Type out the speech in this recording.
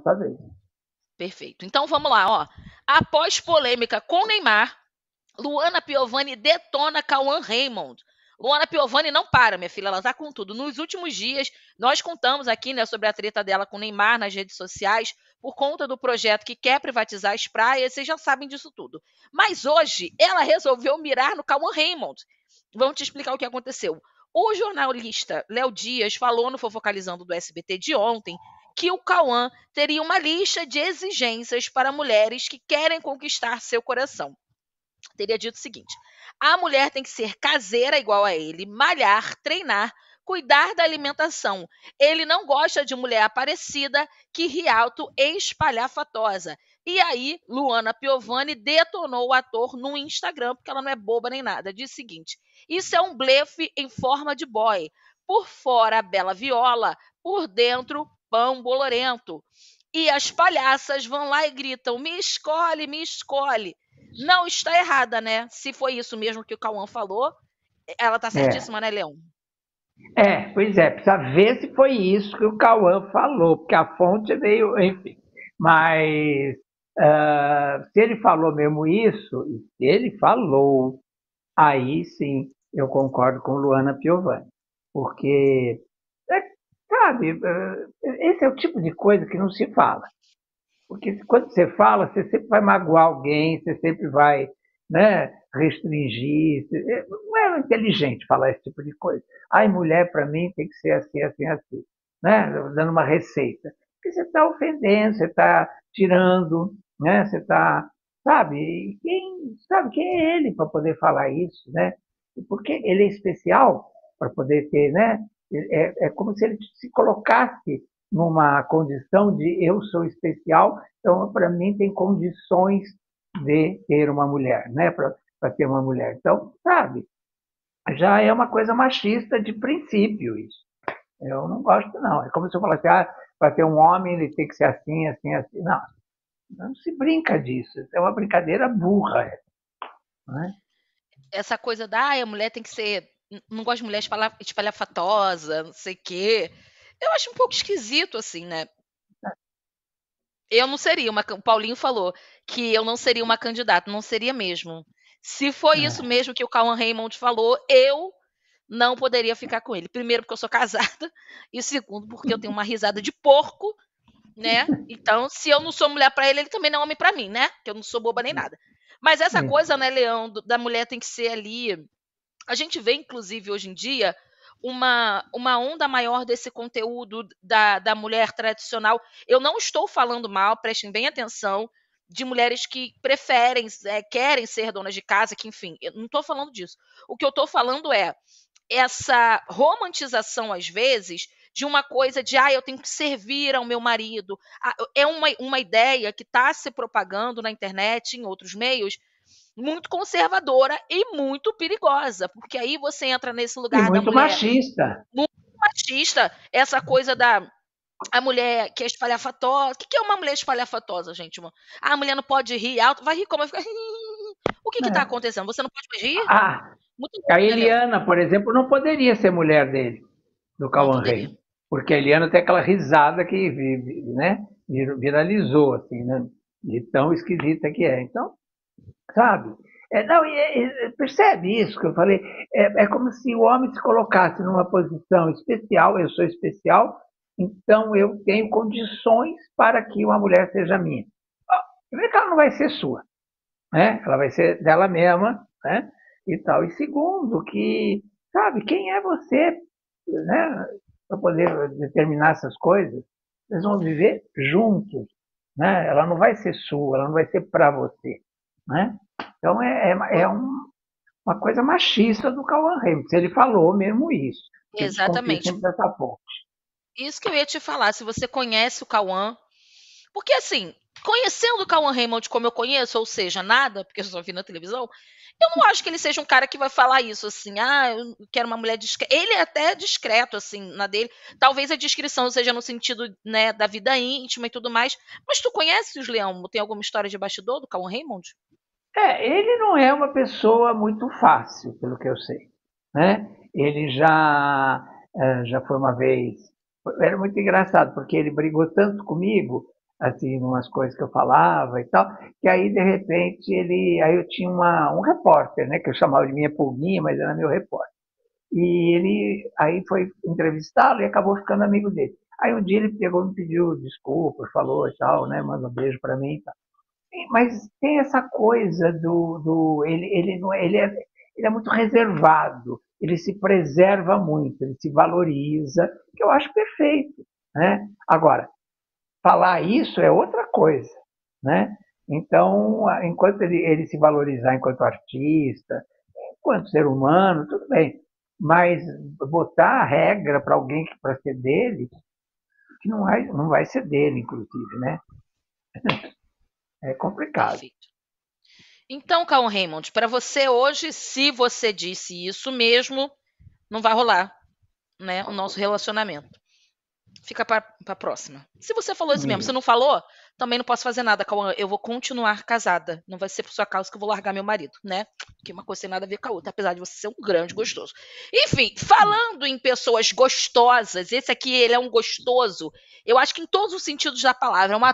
dessa vez. Perfeito. Então vamos lá, ó. Após polêmica com Neymar, Luana Piovani detona Cauã Raymond. Luana Piovani não para, minha filha, ela tá com tudo. Nos últimos dias, nós contamos aqui, né, sobre a treta dela com Neymar nas redes sociais, por conta do projeto que quer privatizar as praias, vocês já sabem disso tudo. Mas hoje, ela resolveu mirar no Cauã Raymond. Vamos te explicar o que aconteceu. O jornalista Léo Dias falou no Fofocalizando do SBT de ontem que o Cauã teria uma lista de exigências para mulheres que querem conquistar seu coração. Teria dito o seguinte: a mulher tem que ser caseira igual a ele, malhar, treinar, cuidar da alimentação. Ele não gosta de mulher aparecida, que ri alto e espalhafatosa. E aí, Luana Piovani detonou o ator no Instagram, porque ela não é boba nem nada. Diz o seguinte: isso é um blefe em forma de boy. Por fora, bela viola, por dentro, pão bolorento. E as palhaças vão lá e gritam: me escolhe, me escolhe. Não está errada, né? Se foi isso mesmo que o Cauã falou, ela tá É, certíssima, né, Leão? pois é, precisa ver se foi isso que o Cauã falou, porque a fonte veio, enfim. Mas se ele falou mesmo isso, e se ele falou, aí sim eu concordo com Luana Piovani. Porque, é, sabe, esse é o tipo de coisa que não se fala. Porque quando você fala, você sempre vai magoar alguém, você sempre vai, né, restringir. Não é inteligente falar esse tipo de coisa. Ai, mulher, para mim tem que ser assim, assim, assim. Né? Dando uma receita. Porque você está ofendendo, você está tirando, né? Você está. Sabe, quem é ele para poder falar isso? Né? Porque ele é especial para poder ter, né? É como se ele se colocasse numa condição de eu sou especial, então para mim tem condições de ter uma mulher, né? Para ter uma mulher. Então, sabe, já é uma coisa machista de princípio isso. Eu não gosto, não. É como se eu falasse, para ter um homem ele tem que ser assim, assim, assim. Não, não se brinca disso. É uma brincadeira burra, né? Essa coisa da a mulher tem que ser. Não gosto de mulher espalhafatosa, não sei o quê. Eu acho um pouco esquisito, assim, né? Eu não seria uma. O Paulinho falou que eu não seria uma candidata, não seria mesmo. Se foi isso É. mesmo que o Cauã Raymond falou, eu não poderia ficar com ele. Primeiro, porque eu sou casada, e segundo, porque eu tenho uma risada de porco, né? Então, se eu não sou mulher para ele, ele também não é homem para mim, né? Que eu não sou boba nem nada. Mas essa coisa, né, Leão, da mulher tem que ser ali. A gente vê, inclusive, hoje em dia, uma onda maior desse conteúdo da mulher tradicional. Eu não estou falando mal, prestem bem atenção, de mulheres que preferem, querem ser donas de casa, que, enfim, eu não estou falando disso. O que eu estou falando é essa romantização, às vezes, de uma coisa de eu tenho que servir ao meu marido. É uma ideia que está se propagando na internet, em outros meios, muito conservadora e muito perigosa, porque aí você entra nesse E lugar da muito mulher machista. muito machista, essa coisa da a mulher que é espalhafatosa. O que é uma mulher espalhafatosa, gente? A mulher não pode rir alto, vai rir como? Vai ficar... O que está Né? acontecendo? Você não pode mais rir? Ah, Muito a louco, né, Leão? Eliana, por exemplo, não poderia ser mulher dele, do Não Cauã poderia. Rei. Porque a Eliana tem aquela risada que, né, viralizou, assim, né? De tão esquisita que é. Então, sabe? Não, percebe isso que eu falei? É como se o homem se colocasse numa posição especial, eu sou especial, então eu tenho condições para que uma mulher seja minha. Primeiro que ela não vai ser sua, né? Ela vai ser dela mesma, né? E tal. E segundo, que, sabe, quem é você, né? Para poder determinar essas coisas? Vocês vão viver juntos, né? Ela não vai ser sua, ela não vai ser para você, né? Então uma coisa machista do Cauã Raymond. Ele falou mesmo isso. Eu desconfio Exatamente. sempre dessa ponte. Isso que eu ia te falar, se você conhece o Cauã. Porque, assim, conhecendo o Cauã Raymond como eu conheço, ou seja, nada, porque eu só vi na televisão, eu não acho que ele seja um cara que vai falar isso, assim, eu quero uma mulher discreta. Ele é até discreto, assim, na dele. Talvez a descrição seja no sentido, né, da vida íntima e tudo mais. Mas tu conhece os Leão? Tem alguma história de bastidor do Cauã Raymond? Ele não é uma pessoa muito fácil, pelo que eu sei, né? Ele já foi uma vez, era muito engraçado, porque ele brigou tanto comigo, assim, umas coisas que eu falava e tal, que aí, de repente, aí eu tinha um repórter, né, que eu chamava de minha pulguinha, mas era meu repórter. E ele aí foi entrevistá-lo e acabou ficando amigo dele. Aí um dia ele pegou e me pediu desculpas, falou e tal, né, manda um beijo para mim e tal. Mas tem essa coisa ele não ele é muito reservado, ele se preserva muito, ele se valoriza, que eu acho perfeito, né? Agora, falar isso é outra coisa, né? Então, enquanto ele se valorizar enquanto artista, enquanto ser humano, tudo bem. Mas botar a regra para alguém para ser dele, que não vai ser dele, inclusive, né? É complicado. Perfeito. Então, Cauã Raymond, para você hoje, se você disse isso mesmo, não vai rolar, né, o nosso relacionamento. Fica para a próxima. Se você falou isso mesmo, se Isso. não falou, também não posso fazer nada, Cauã. Eu vou continuar casada. Não vai ser por sua causa que eu vou largar meu marido, né? Porque uma coisa tem nada a ver com a outra, apesar de você ser um grande gostoso. Enfim, falando em pessoas gostosas, esse aqui, ele é um gostoso. Eu acho que em todos os sentidos da palavra, é uma